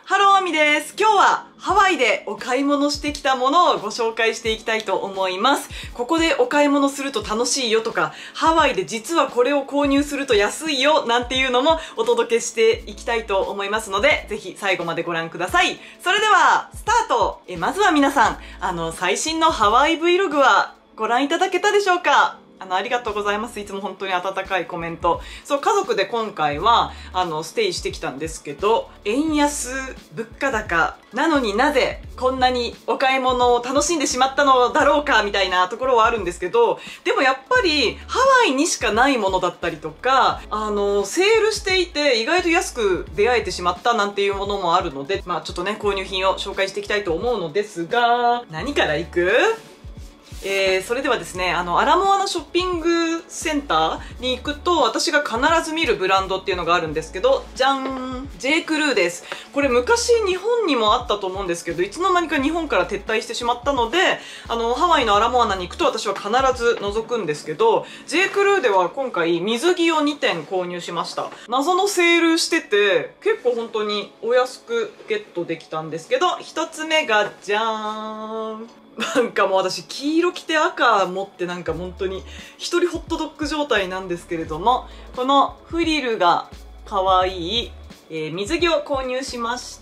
ハローアミです。今日はハワイでお買い物してきたものをご紹介していきたいと思います。ここでお買い物すると楽しいよとか、ハワイで実はこれを購入すると安いよなんていうのもお届けしていきたいと思いますので、ぜひ最後までご覧ください。それではスタート。まずは皆さん、最新のハワイ Vlog はご覧いただけたでしょうか？ありがとうございます。いつも本当に温かいコメント。そう、家族で今回は、ステイしてきたんですけど、円安、物価高、なのになぜこんなにお買い物を楽しんでしまったのだろうか、みたいなところはあるんですけど、でもやっぱり、ハワイにしかないものだったりとか、セールしていて、意外と安く出会えてしまったなんていうものもあるので、ちょっとね、購入品を紹介していきたいと思うのですが、何からいく？それではですね、アラモアナショッピングセンターに行くと、私が必ず見るブランドっていうのがあるんですけど、じゃん！ J. クルーです。これ昔日本にもあったと思うんですけど、いつの間にか日本から撤退してしまったので、ハワイのアラモアナに行くと私は必ず覗くんですけど、J. クルーでは今回水着を2点購入しました。謎のセールしてて、結構本当にお安くゲットできたんですけど、1つ目がじゃーん！なんかもう私黄色着て赤持ってなんか本当に一人ホットドッグ状態なんですけれども、このフリルが可愛い、水着を購入しました。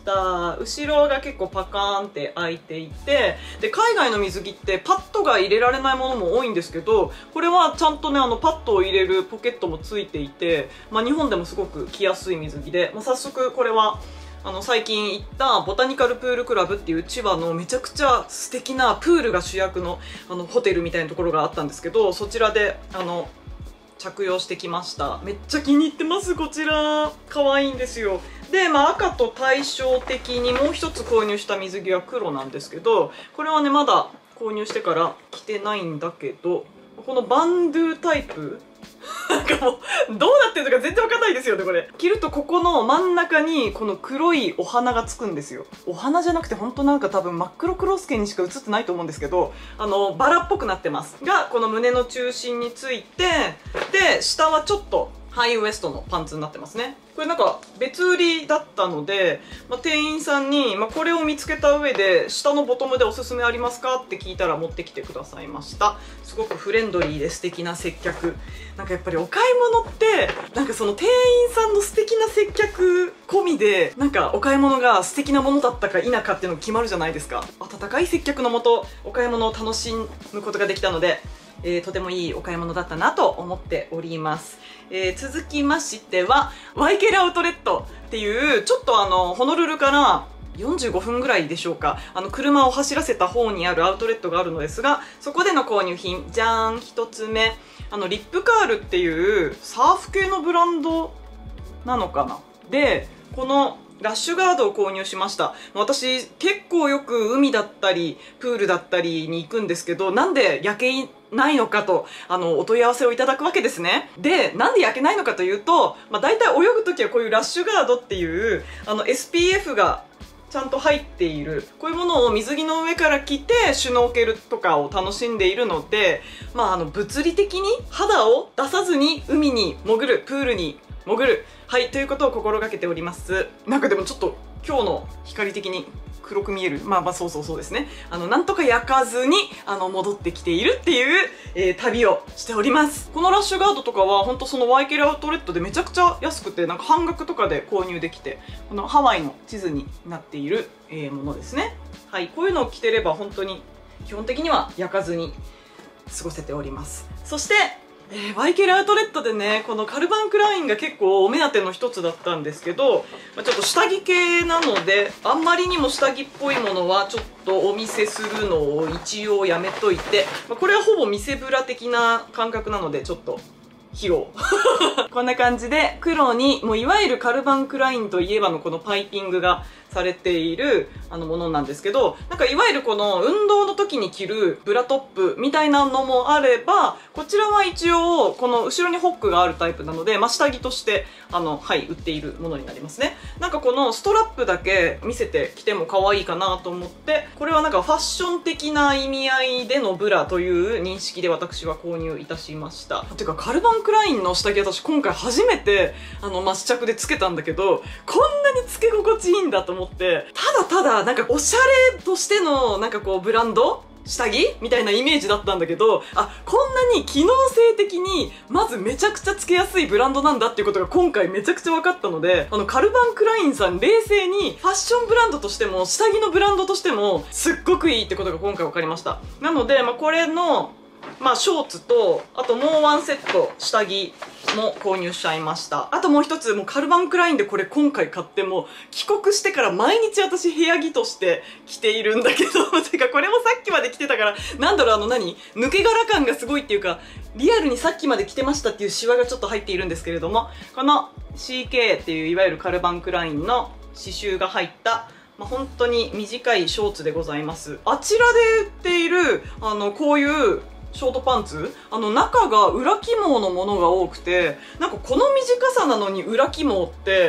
後ろが結構パカーンって開いていて、で海外の水着ってパッドが入れられないものも多いんですけど、これはちゃんとねパッドを入れるポケットもついていて、日本でもすごく着やすい水着で、早速これは最近行ったボタニカルプールクラブっていう千葉のめちゃくちゃ素敵なプールが主役のホテルみたいなところがあったんですけど、そちらで着用してきました。めっちゃ気に入ってます。こちら可愛いんですよ。で赤と対照的にもう一つ購入した水着は黒なんですけど、これはねまだ購入してから着てないんだけど、このバンドゥタイプなんかもうどうなってるのか全然わかんないですよね。これ着るとここの真ん中にこの黒いお花がつくんですよ。お花じゃなくて本当なんか多分真っ黒クロスケにしか映ってないと思うんですけど、バラっぽくなってますが、この胸の中心について、で下はちょっとハイウエストのパンツになってますね。これなんか別売りだったので、店員さんに、これを見つけた上で下のボトムでおすすめありますかって聞いたら持ってきてくださいました。すごくフレンドリーで素敵な接客。なんかやっぱりお買い物ってなんかその店員さんの素敵な接客込みで、なんかお買い物が素敵なものだったか否かっていうのが決まるじゃないですか。温かい接客のもとお買い物を楽しむことができたので、とてもいいお買い物だったなと思っております。続きましてはワイケルアウトレットっていうちょっとホノルルから45分ぐらいでしょうか、車を走らせた方にあるアウトレットがあるのですが、そこでの購入品じゃーん。1つ目リップカールっていうサーフ系のブランドなのかな。でこのラッシュガードを購入しました。私結構よく海だったりプールだったりに行くんですけど、なんで焼けないのかとお問い合わせをいただくわけですね。でなんで焼けないのかというと、大体泳ぐ時はこういうラッシュガードっていうSPF がちゃんと入っているこういうものを水着の上から着てシュノーケルとかを楽しんでいるので、物理的に肌を出さずに海に潜る、プールに潜る、はいということを心がけております。なんかでもちょっと今日の光的に黒く見える、そうですね。なんとか焼かずに戻ってきているっていう、旅をしております。このラッシュガードとかは本当そのワイケルアウトレットでめちゃくちゃ安くて、なんか半額とかで購入できて、このハワイの地図になっている、ものですね。はい、こういうのを着てれば本当に基本的には焼かずに過ごせております。そしてワイケルアウトレットでね、このカルバンクラインが結構お目当ての一つだったんですけど、ちょっと下着系なのであんまりにも下着っぽいものはちょっとお見せするのを一応やめといて、これはほぼ見せぶら的な感覚なのでちょっと披露こんな感じで黒にもういわゆるカルバンクラインといえばのこのパイピングがされているものなんですけど、なんかいわゆるこの運動の時に着るブラトップみたいなのもあれば、こちらは一応この後ろにホックがあるタイプなので、下着としてはい売っているものになりますね。なんかこのストラップだけ見せてきても可愛いかなと思って、これはなんかファッション的な意味合いでのブラという認識で私は購入いたしました。ていうかカルバンクラインの下着私今回初めて試着でつけたんだけど、こんなにつけ心地いいんだと思って、ただただなんかおしゃれとしてのなんかこうブランド下着みたいなイメージだったんだけど、こんなに機能性的にまずめちゃくちゃつけやすいブランドなんだっていうことが今回めちゃくちゃ分かったので、カルバンクラインさん冷静にファッションブランドとしても下着のブランドとしてもすっごくいいってことが今回分かりました。なので、これのショーツと、あともうワンセット下着も購入しちゃいました。あともう一つ、もうカルバンクラインでこれ今回買っても、帰国してから毎日私部屋着として着ているんだけど、てかこれもさっきまで着てたから、なんだろう抜け殻感がすごいっていうか、リアルにさっきまで着てましたっていうシワがちょっと入っているんですけれども、この CK っていういわゆるカルバンクラインの刺繍が入った、本当に短いショーツでございます。あちらで売っている、こういうショートパンツ中が裏起毛のものが多くて、なんかこの短さなのに裏起毛って、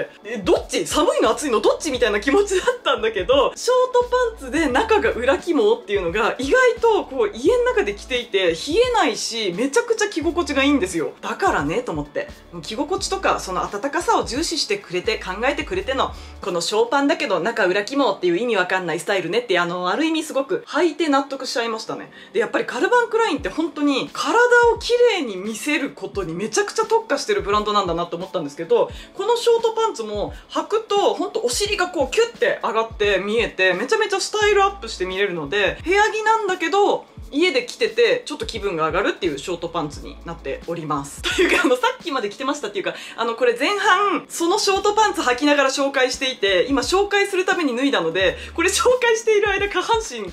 どっち寒いの暑いのどっちみたいな気持ちだったんだけど、ショートパンツで中が裏起毛っていうのが意外とこう家の中で着ていて冷えないし、めちゃくちゃ着心地がいいんですよ。だからねと思って、着心地とかその暖かさを重視してくれて考えてくれてのこのショーパンだけど中裏起毛っていう意味わかんないスタイルねって、ある意味すごく履いて納得しちゃいましたね。で、やっぱりカルバンクラインって本当に体を綺麗に見せることにめちゃくちゃ特化してるブランドなんだなと思ったんですけど、このショートパンツも履くと本当お尻がこうキュッて上がって見えて、めちゃめちゃスタイルアップして見れるので、部屋着なんだけど家で着ててちょっと気分が上がるっていうショートパンツになっております。というかさっきまで着てましたっていうか、これ前半そのショートパンツ履きながら紹介していて、今紹介するために脱いだので、これ紹介している間下半身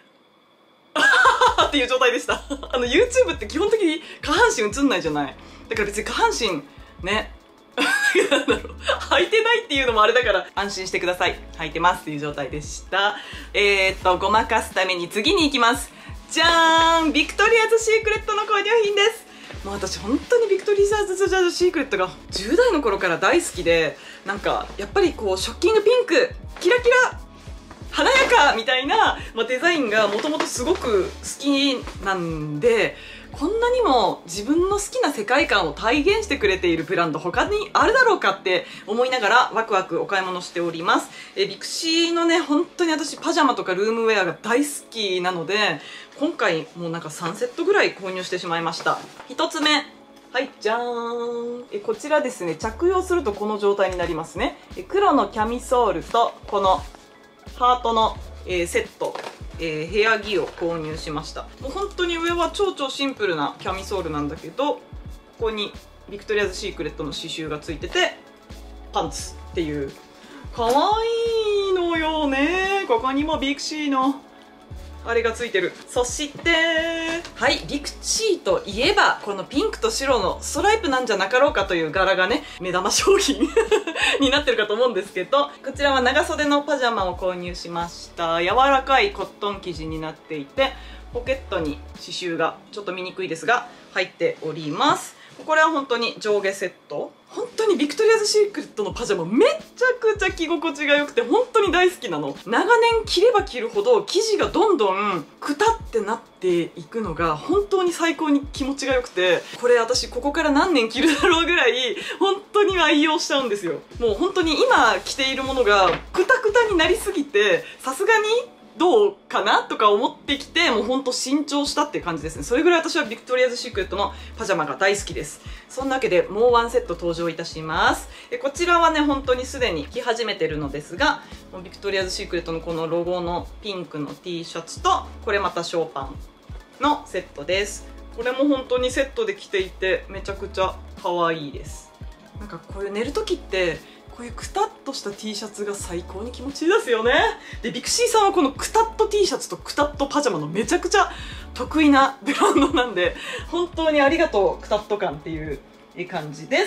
っていう状態でした。YouTube って基本的に下半身映んないじゃない。だから別に下半身ねなんだろう、履いてないっていうのもあれだから安心してください。履いてますっていう状態でした。ごまかすために次に行きます。じゃーん、ビクトリアズシークレットの購入品です。もう私本当にビクトリアズシークレットが10代の頃から大好きで、なんかやっぱりこうショッキングピンクキラキラ華やかみたいな、デザインがもともとすごく好きなんで、こんなにも自分の好きな世界観を体現してくれているブランド他にあるだろうかって思いながらワクワクお買い物しております。ビクシーのね、本当に私パジャマとかルームウェアが大好きなので、今回もうなんか3セットぐらい購入してしまいました。1つ目、はい、じゃーん。こちらですね、着用するとこの状態になりますね。黒のキャミソールとこのハートの、セット、部屋着を購入しました。もう本当に上は超シンプルなキャミソールなんだけど、ここにビクトリアズシークレットの刺繍がついてて、パンツっていう、かわいいのよね。ここにもビクシーのあれがついてる。そしてはい、ビクシーといえばこのピンクと白のストライプなんじゃなかろうかという柄がね、目玉商品になってるかと思うんですけど、こちらは長袖のパジャマを購入しました。柔らかいコットン生地になっていて、ポケットに刺繍がちょっと見にくいですが入っております。これは本当に上下セット。本当にビクトリアズシークレットのパジャマめちゃくちゃ着心地が良くて本当に大好きなの。長年着れば着るほど生地がどんどんくたってなっていくのが本当に最高に気持ちが良くて、これ私ここから何年着るだろうぐらい本当に愛用しちゃうんですよ。もう本当に今着ているものがくたくたになりすぎて、さすがにどうかなとか思ってきて、もうほんと新調したっていう感じですね。それぐらい私はビクトリアズシークレットのパジャマが大好きです。そんなわけでもうワンセット登場いたします。こちらはね、本当にすでに着始めてるのですが、ビクトリアズシークレットのこのロゴのピンクの T シャツと、これまたショーパンのセットです。これも本当にセットで着ていてめちゃくちゃ可愛いです。なんかこういう寝る時ってこういうくたっとした T シャツが最高に気持ちいいですよね。で、ビクシーさんはこのくたっと T シャツとくたっとパジャマのめちゃくちゃ得意なブランドなんで、本当にありがとうくたっと感っていう感じです。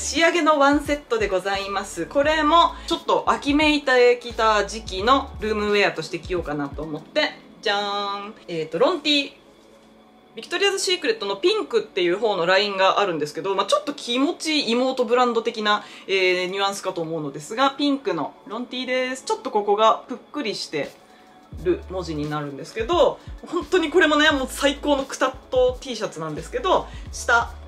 仕上げのワンセットでございます。これもちょっと秋めいてきた時期のルームウェアとして着ようかなと思って、じゃーん、ロンティービクトリアズシークレットのピンクっていう方のラインがあるんですけど、ちょっと気持ちいい妹ブランド的な、ニュアンスかと思うのですが、ピンクのロンティーです。ちょっとここがぷっくりしてる文字になるんですけど、本当にこれもね、もう最高のくたっと T シャツなんですけど、下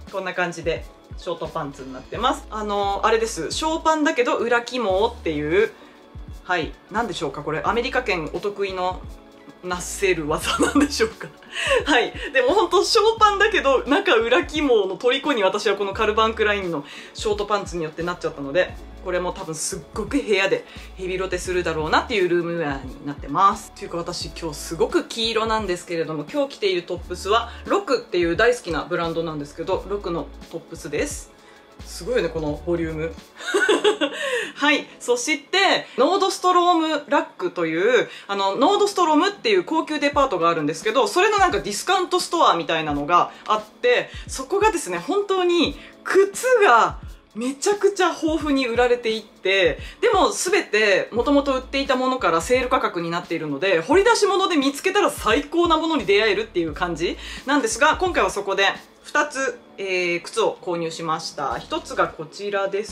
こんな感じでショートパンツになってます。あれです。ショーパンだけど裏起毛っていう、はい、なんでしょうかこれ。アメリカ圏お得意のなせる技なんでしょうかはい。でもほんと、ショーパンだけど、中裏起毛の虜に私はこのカルバンクラインのショートパンツによってなっちゃったので、これも多分すっごく部屋でヘビロテするだろうなっていうルームウェアになってます。というか私今日すごく黄色なんですけれども、今日着ているトップスはロクっていう大好きなブランドなんですけど、ロクのトップスです。すごいよね、このボリューム。はい。そして、ノードストロームラックという、ノードストロームっていう高級デパートがあるんですけど、それのなんかディスカウントストアみたいなのがあって、そこがですね、本当に靴がめちゃくちゃ豊富に売られていって、でも全て元々売っていたものからセール価格になっているので、掘り出し物で見つけたら最高なものに出会えるっていう感じなんですが、今回はそこで2つ、靴を購入しました。1つがこちらです。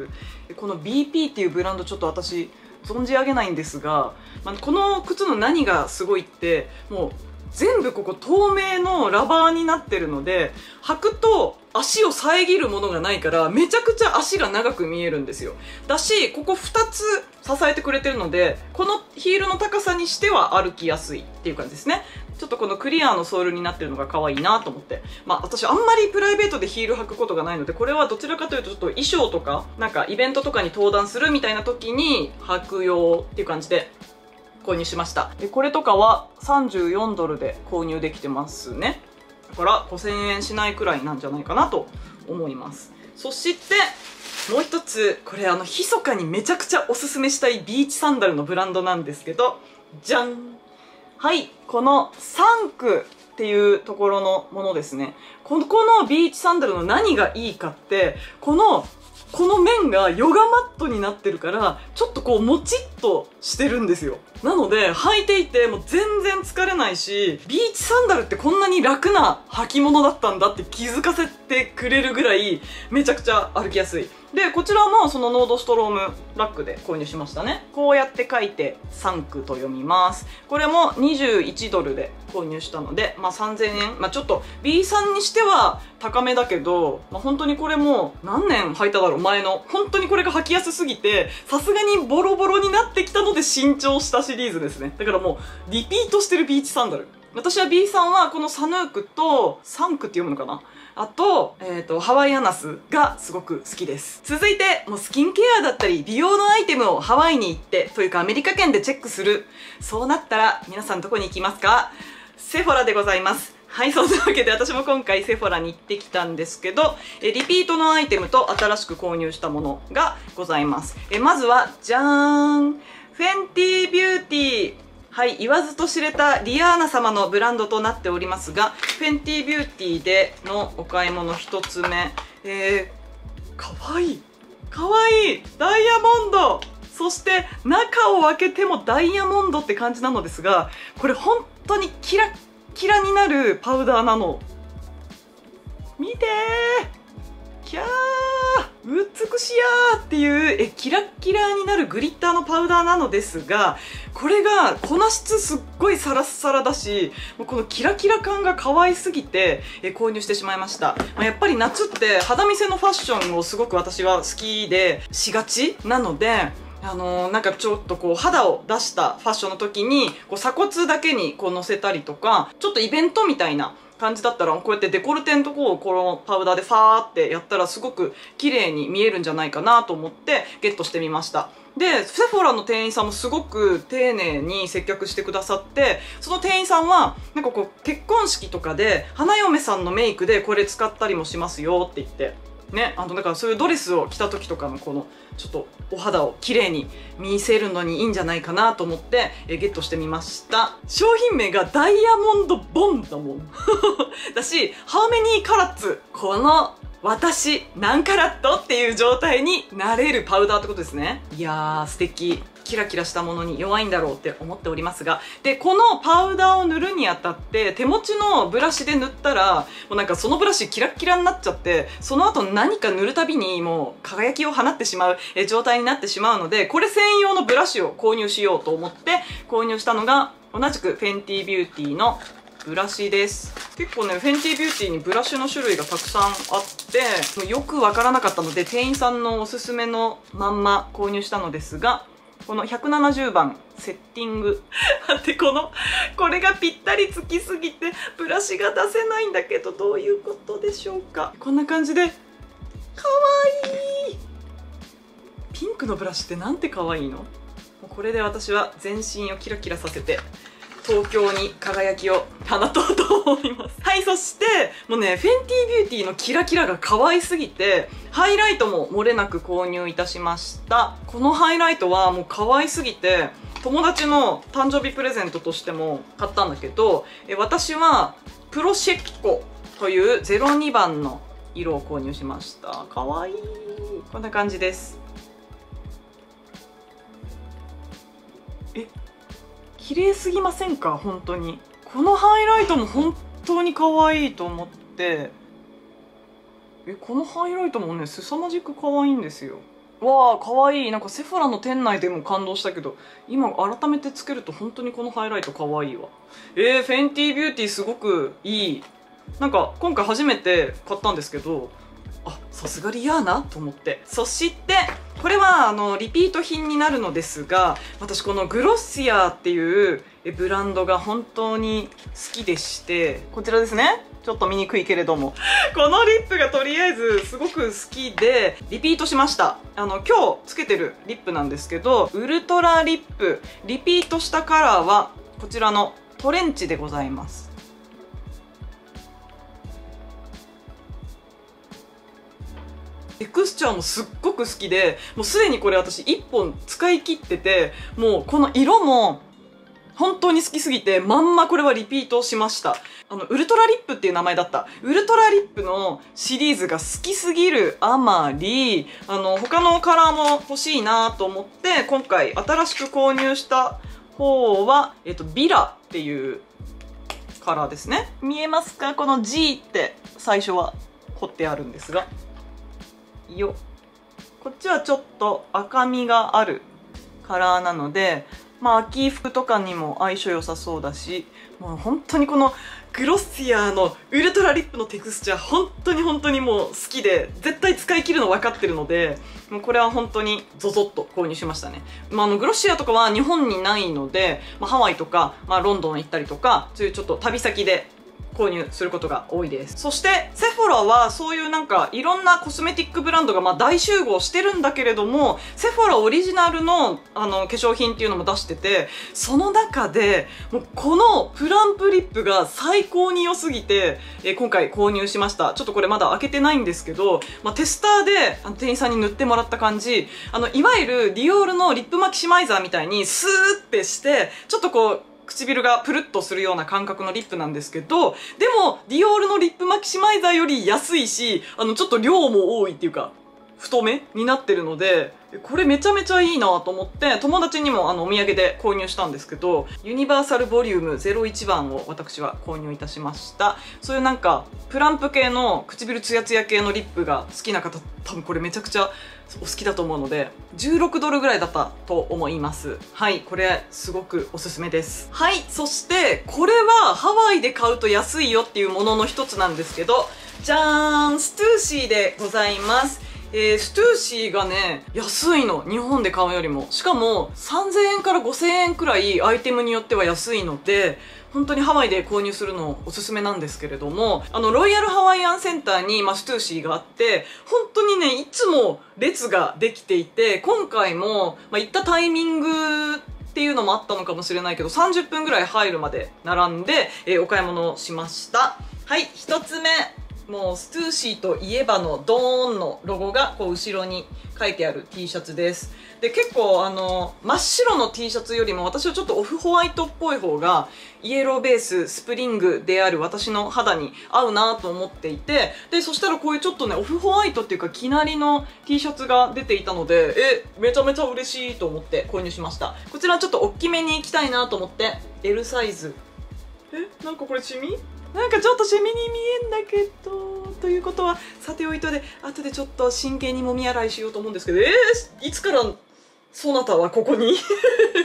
この BP っていうブランドちょっと私存じ上げないんですが、この靴の何がすごいって、もう全部ここ透明のラバーになってるので、履くと足を遮るものがないからめちゃくちゃ足が長く見えるんですよ。だし、ここ2つ支えてくれてるので、このヒールの高さにしては歩きやすいっていう感じですね。ちょっとこのクリアのソールになってるのが可愛いなと思って。私あんまりプライベートでヒール履くことがないので、これはどちらかというとちょっと衣装とか、なんかイベントとかに登壇するみたいな時に履く用っていう感じで購入しました。これとかは34ドルで購入できてますね。だから5000円しないくらいなんじゃないかなと思います。そしてもう一つ、これ密かにめちゃくちゃおすすめしたいビーチサンダルのブランドなんですけど、じゃん。はい、このサンクっていうところのものですね。このビーチサンダルの何がいいかって、この面がヨガマットになってるから、ちょっとこうもちっとしてるんですよ。なので、履いていてもう全然疲れないし、ビーチサンダルってこんなに楽な履き物だったんだって気づかせてくれるぐらい、めちゃくちゃ歩きやすい。で、こちらもそのノードストロームラックで購入しましたね。こうやって書いて、サンクと読みます。これも21ドルで購入したので、3000円。ちょっと B さんにしては高めだけど、本当にこれも何年履いただろう、前の。本当にこれが履きやすすぎて、さすがにボロボロになってきたので新調したシリーズですね。だからもう、リピートしてるビーチサンダル。私は B さんはこのサヌークと、サンクって読むのかな、あと、ハワイアナスがすごく好きです。続いて、もうスキンケアだったり、美容のアイテムをハワイに行って、というかアメリカ圏でチェックする。そうなったら、皆さんどこに行きますか？セフォラでございます。はい、そんなわけで私も今回セフォラに行ってきたんですけど、リピートのアイテムと新しく購入したものがございます。まずは、じゃーん！フェンティビューティー。はい、言わずと知れたリアーナ様のブランドとなっておりますが、フェンティビューティーでのお買い物一つ目。かわいい。かわいい。ダイヤモンド。そして中を開けてもダイヤモンドって感じなのですが、これ本当にキラッキラになるパウダーなの。見てー。キャー。美しやーっていうキラッキラになるグリッターのパウダーなのですが、これが粉質すっごいサラッサラだし、このキラキラ感が可愛すぎて購入してしまいました。やっぱり夏って肌見せのファッションをすごく私は好きでしがちなので、なんかちょっとこう肌を出したファッションの時にこう鎖骨だけにこう乗せたりとか、ちょっとイベントみたいな感じだったら、こうやってデコルテのとこをこのパウダーでファーってやったらすごく綺麗に見えるんじゃないかなと思ってゲットしてみました。で、セフォラの店員さんもすごく丁寧に接客してくださって、その店員さんはなんかこう結婚式とかで花嫁さんのメイクでこれ使ったりもしますよって言ってね、だからそういうドレスを着た時とかのこのちょっとお肌を綺麗に見せるのにいいんじゃないかなと思ってゲットしてみました。商品名がダイヤモンドボンだもんだし、ハーメニーカラッツ、この私何カラットっていう状態になれるパウダーってことですね。いやー素敵。キラキラしたものに弱いんだろうって思っておりますが、でこのパウダーを塗るにあたって手持ちのブラシで塗ったら、もうなんかそのブラシキラッキラになっちゃって、その後何か塗るたびにもう輝きを放ってしまう状態になってしまうので、これ専用のブラシを購入しようと思って購入したのが、同じくフェンティビューティーのブラシです。結構ね、フェンティビューティーにブラシの種類がたくさんあって、もうよくわからなかったので、店員さんのおすすめのまんま購入したのですが、この170番、セッティング。待って、これがぴったりつきすぎて、ブラシが出せないんだけど、どういうことでしょうか。こんな感じで、かわいい。ピンクのブラシってなんてかわいいの？これで私は全身をキラキラさせて、東京に輝きを放とうと思います。はい、そして、もうね、フェンティビューティーのキラキラが可愛すぎて、ハイライトも漏れなく購入いたしました。このハイライトはもう可愛すぎて、友達の誕生日プレゼントとしても買ったんだけど、私はプロシェッコという02番の色を購入しました。可愛い。こんな感じです。綺麗すぎませんか？本当に。このハイライトも本当に可愛いと思って、このハイライトもね、凄まじく可愛いんですよ。わあ、可愛い。なんかセフォラの店内でも感動したけど、今改めてつけると本当にこのハイライト可愛いわ。フェンティビューティーすごくいい。なんか今回初めて買ったんですけど、さすがリアーナと思って。そしてこれはリピート品になるのですが、私このグロッシアーっていうブランドが本当に好きでして、こちらですね。ちょっと見にくいけれどもこのリップがとりあえずすごく好きでリピートしました。今日つけてるリップなんですけど、ウルトラリップリピートしたカラーはこちらのトレンチでございます。テクスチャーもすっごく好きで、もうすでにこれ私1本使い切ってて、もうこの色も本当に好きすぎて、まんまこれはリピートしました。ウルトラリップっていう名前だった。ウルトラリップのシリーズが好きすぎるあまり、他のカラーも欲しいなと思って、今回新しく購入した方は、ビラっていうカラーですね。見えますか？この G って最初は彫ってあるんですが。こっちはちょっと赤みがあるカラーなので、秋服とかにも相性良さそうだし、もう本当にこのグロッシアーのウルトラリップのテクスチャー本当にもう好きで、絶対使い切るの分かってるので、もうこれは本当にゾゾッと購入しましたね。グロッシアーとかは日本にないので、ハワイとか、ロンドン行ったりとか、そういうちょっと旅先で購入することが多いです。そしてセフォラはそういうなんかいろんなコスメティックブランドが大集合してるんだけれども、セフォラオリジナルの化粧品っていうのも出してて、その中でもうこのプランプリップが最高に良すぎて、今回購入しました。ちょっとこれまだ開けてないんですけど、テスターで店員さんに塗ってもらった感じ、いわゆるディオールのリップマキシマイザーみたいにスーってしてちょっとこう唇がプルッとするような感覚のリップなんですけど、でもディオールのリップマキシマイザーより安いし、ちょっと量も多いっていうか太めになってるので、これめちゃめちゃいいなと思って友達にもお土産で購入したんですけど、ユニバーサルボリューム01番を私は購入いたしました。そういうなんかプランプ系の唇ツヤツヤ系のリップが好きな方、多分これめちゃくちゃお好きだと思うので、16ドルぐらいだったと思います。はい、これすごくおすすめです。はい、そしてこれはハワイで買うと安いよっていうものの一つなんですけど、じゃーん、ストゥーシーでございます。ストゥーシーがね、安いの。日本で買うよりも。しかも、3000円から5000円くらいアイテムによっては安いので、本当にハワイで購入するのおすすめなんですけれども、ロイヤルハワイアンセンターに、ストゥーシーがあって、本当にね、いつも列ができていて、今回も、行ったタイミングっていうのもあったのかもしれないけど、30分ぐらい入るまで並んで、お買い物をしました。はい、一つ目。もうストゥーシーといえばのドーンのロゴがこう後ろに書いてある T シャツです。で、結構真っ白の T シャツよりも私はちょっとオフホワイトっぽい方がイエローベーススプリングである私の肌に合うなと思っていて、で、そしたらこういうちょっとねオフホワイトっていうか生成りの T シャツが出ていたので、めちゃめちゃ嬉しいと思って購入しました。こちらちょっと大きめにいきたいなと思って L サイズ。なんかこれシミ？なんかちょっとシミに見えんだけど、ということはさておいとで後でちょっと真剣にもみ洗いしようと思うんですけど、いつからそなたはここに白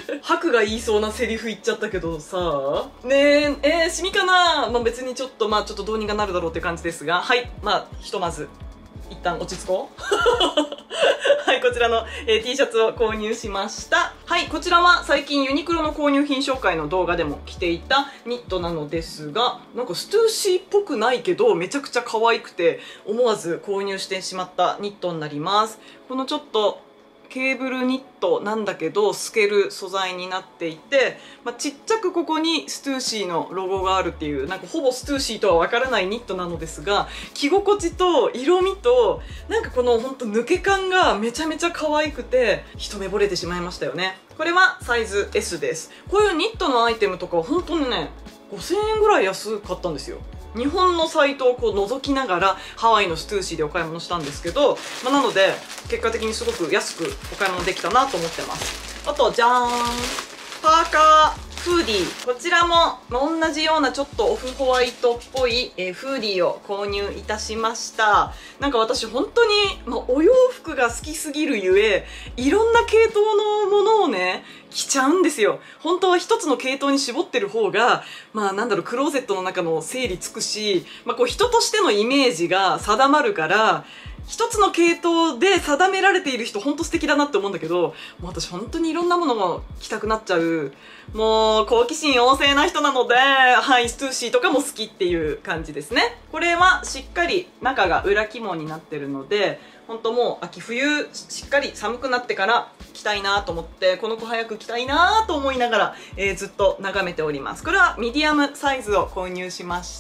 僕が言いそうなセリフ言っちゃったけどさ、ねえ、シミかな。まあ別にちょっとどうにかなるだろうっていう感じですが、はい、ひとまず一旦落ち着こう。はい、こちらの、T シャツを購入しました。はい、こちらは最近ユニクロの購入品紹介の動画でも着ていたニットなのですが、なんかストゥーシーっぽくないけどめちゃくちゃ可愛くて思わず購入してしまったニットになります。このちょっとケーブルニットなんだけど透ける素材になっていて、ちっちゃくここにストゥーシーのロゴがあるっていう、なんかほぼストゥーシーとはわからないニットなのですが、着心地と色味となんかこのほんと抜け感がめちゃめちゃ可愛くて一目惚れてしまいましたよね。これはサイズ S です。こういうニットのアイテムとかは本当にね5000円ぐらい安かったんですよ。日本のサイトをこう覗きながらハワイのストゥーシーでお買い物したんですけど、なので結果的にすごく安くお買い物できたなと思ってます。あとじゃーん、パーカーフーディー、こちらも同じようなちょっとオフホワイトっぽいフーディーを購入いたしました。なんか私本当に、お洋服が好きすぎるゆえいろんな系統のものをね着ちゃうんですよ。本当は一つの系統に絞ってる方がクローゼットの中の整理つくし、こう人としてのイメージが定まるから、一つの系統で定められている人ほんと素敵だなって思うんだけど、もう私本当にいろんなものが着たくなっちゃう、もう好奇心旺盛な人なので、はい、ストゥーシーとかも好きっていう感じですね。これはしっかり中が裏起毛になってるので、本当もう秋冬しっかり寒くなってから着たいなと思って、この子早く着たいなと思いながら、ずっと眺めております。これはミディアムサイズを購入しました。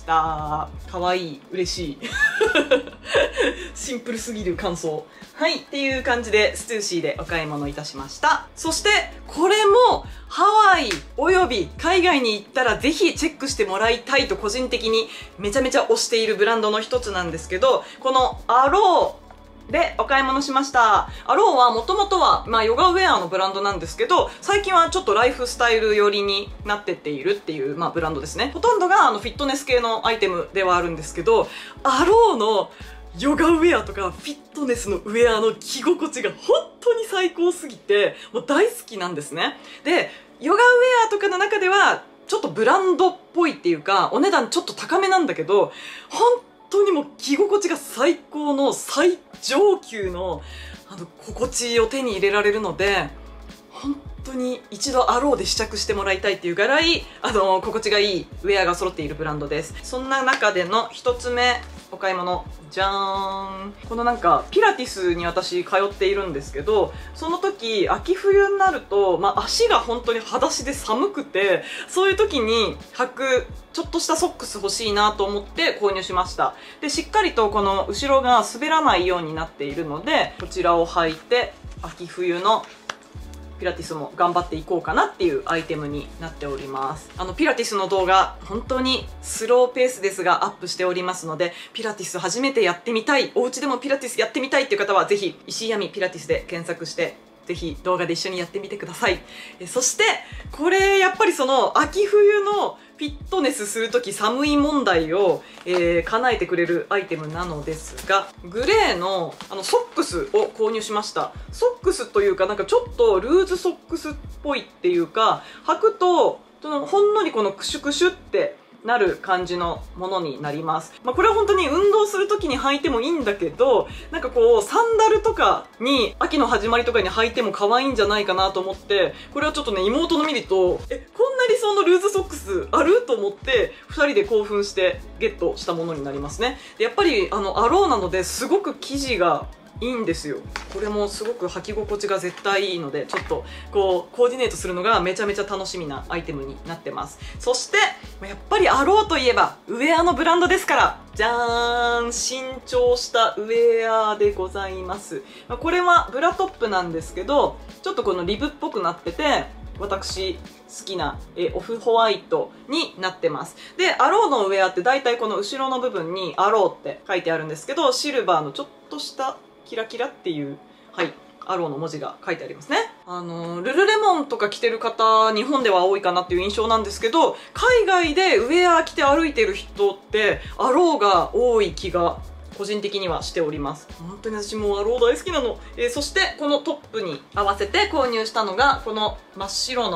かわいい、嬉しい。シンプルすぎる感想。はい、っていう感じでストゥーシーでお買い物いたしました。そしてこれもハワイおよび海外に行ったらぜひチェックしてもらいたいと個人的にめちゃめちゃ推しているブランドの一つなんですけど、このアローでお買い物しました。アローはもともとは、ヨガウェアのブランドなんですけど、最近はちょっとライフスタイル寄りになってっているっていう、ブランドですね。ほとんどがフィットネス系のアイテムではあるんですけど、アローのヨガウェアとかフィットネスのウェアの着心地が本当に最高すぎて、もう大好きなんですね。で、ヨガウェアとかの中ではちょっとブランドっぽいっていうか、お値段ちょっと高めなんだけど、本当にもう着心地が最高の最上級の心地を手に入れられるので、本当に一度アローで試着してもらいたいっていうぐらい心地がいいウェアが揃っているブランドです。そんな中での一つ目お買い物、じゃーん、このなんかピラティスに私通っているんですけど、その時秋冬になると、足が本当に裸足で寒くて、そういう時に履くちょっとしたソックス欲しいなと思って購入しました。で、しっかりとこの後ろが滑らないようになっているので、こちらを履いて秋冬のピラティスも頑張っていこうかなっていうアイテムになっております。ピラティスの動画本当にスローペースですがアップしておりますので、ピラティス初めてやってみたい、お家でもピラティスやってみたいっていう方はぜひ石井亜美ピラティスで検索してぜひ動画で一緒にやってみてください。そしてこれやっぱりその秋冬のフィットネスするとき寒い問題を、叶えてくれるアイテムなのですが、グレーのソックスを購入しました。ソックスというかなんかちょっとルーズソックスっぽいっていうか、履くとほんのりこのクシュクシュってなる感じのものになります。これは本当に運動する時に履いてもいいんだけど、なんかこうサンダルとかに秋の始まりとかに履いても可愛いんじゃないかなと思って、これはちょっとね妹の見るとこんな理想のルーズソックスあると思って2人で興奮してゲットしたものになりますね。でやっぱりアローなのですごく生地がいいんですよ。これもすごく履き心地が絶対いいので、ちょっとこうコーディネートするのがめちゃめちゃ楽しみなアイテムになってます。そしてやっぱりアローといえばウェアのブランドですから、じゃーん、新調したウェアでございます。これはブラトップなんですけど、ちょっとこのリブっぽくなってて、私好きなオフホワイトになってます。で、アローのウェアって大体この後ろの部分にアローって書いてあるんですけど、シルバーのちょっとしたキラキラっていう、はい、アローの文字が書いてありますね。ルルレモンとか着てる方、日本では多いかなっていう印象なんですけど、海外でウェア着て歩いてる人ってアローが多い気が個人的にはしております。本当に私もアロー大好きなの。そしてこのトップに合わせて購入したのがこの真っ白の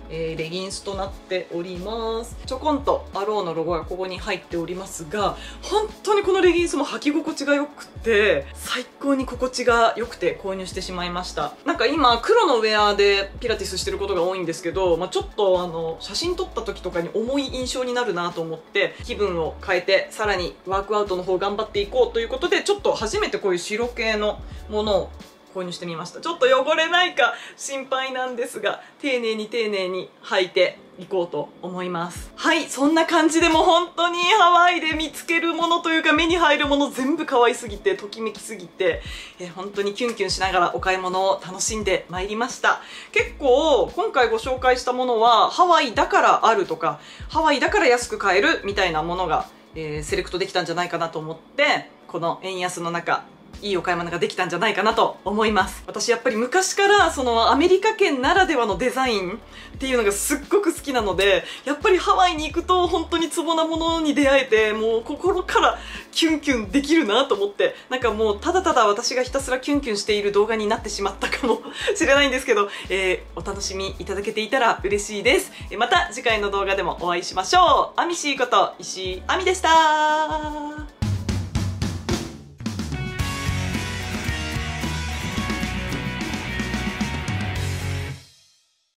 レギンスとなっております。ちょこんとアローのロゴがここに入っておりますが、本当にこのレギンスも履き心地が良くて、最高に心地が良くて購入してしまいました。なんか今黒のウェアでピラティスしてることが多いんですけど、ちょっと写真撮った時とかに重い印象になるなと思って、気分を変えてさらにワークアウトの方頑張っていこうということで、ちょっと初めてこういう白系のものを購入してみました。ちょっと汚れないか心配なんですが、丁寧に履いていこうと思います。はい、そんな感じでもう本当にハワイで見つけるものというか目に入るもの全部可愛すぎてときめきすぎて、本当にキュンキュンしながらお買い物を楽しんでまいりました。結構今回ご紹介したものはハワイだからあるとか、ハワイだから安く買えるみたいなものが、セレクトできたんじゃないかなと思って、この円安の中いいお買い物ができたんじゃないかなと思います。私やっぱり昔からそのアメリカ圏ならではのデザインっていうのがすっごく好きなので、やっぱりハワイに行くと本当にツボなものに出会えて、もう心からキュンキュンできるなと思って、なんかもうただただ私がひたすらキュンキュンしている動画になってしまったかもしれないんですけど、お楽しみいただけていたら嬉しいです。また次回の動画でもお会いしましょう。アミシーこと石井亜美でした。